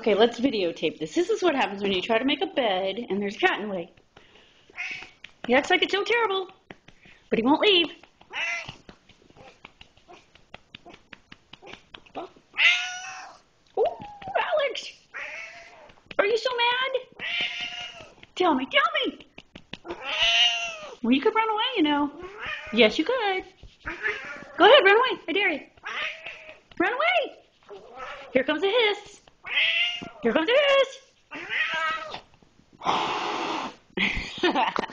Okay, let's videotape this. This is what happens when you try to make a bed and there's a cat in the way. He acts like it's so terrible, but he won't leave. Oh, Alex! Are you so mad? Tell me. Well, you could run away, you know. Yes, you could. Go ahead, run away. I dare you. Run away. Here comes a hiss. Here comes a hiss.